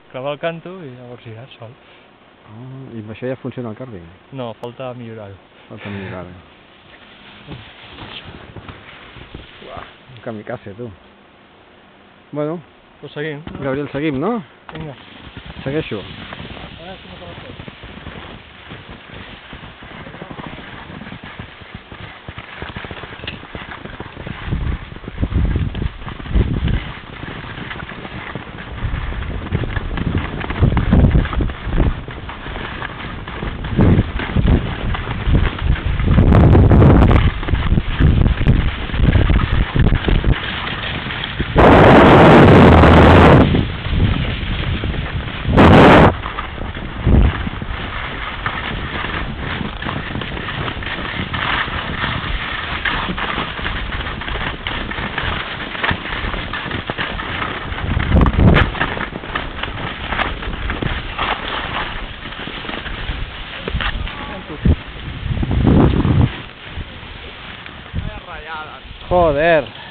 clavar el canto i llavors girar sol. I amb això ja funciona el càrting? No, falta millorar-ho. Falta millorar-ho. Un kamikaze, tu. Bueno, Però seguim. Gabriel, seguim, no? Vinga. Segueixo. Joder.